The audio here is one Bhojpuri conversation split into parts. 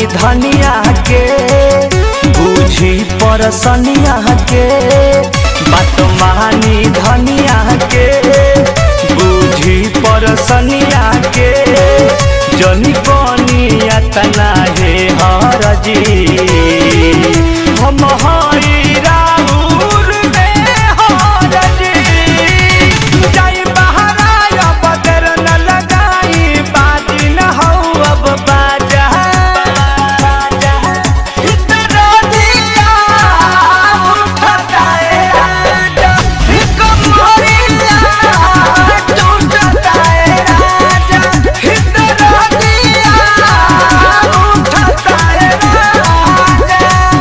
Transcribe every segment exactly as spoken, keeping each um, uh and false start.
धनिया के बुझी परसनिया के बात मानी धनिया के बुझी परसनिया के जनी बनिया तना हे हरजी हम हई राउर में हरजी जाई बहरा बदर न लगाई बाजी न हो अब बाजा इतना दिया उठता है राजा कमरिया टूटता है राजा इतना दिया उठता है राजा।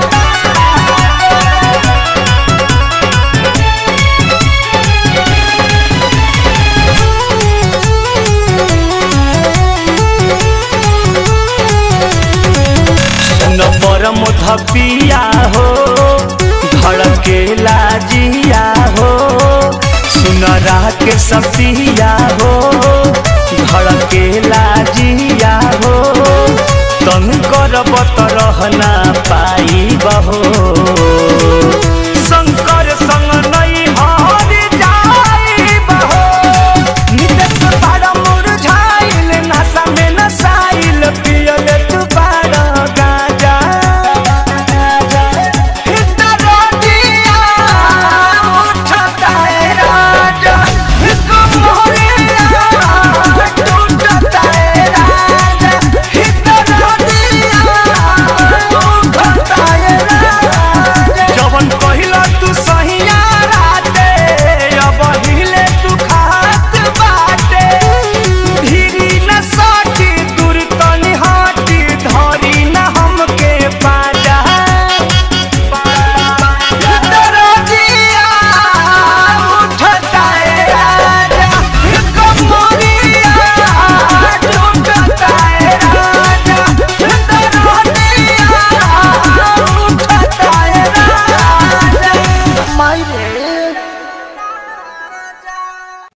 न परम धपिया हो धड़के लाजिया हो सुनरा के सपिया हो धड़के लाजिया हो तन करब त रहना पाई बहो।